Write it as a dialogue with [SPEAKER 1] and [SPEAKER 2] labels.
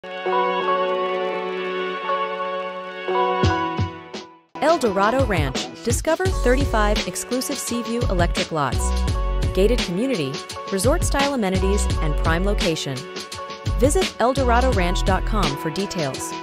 [SPEAKER 1] El Dorado Ranch. Discover 35 exclusive Seaview electric lots, gated community, resort-style amenities, and prime location. Visit eldoradoranch.com for details.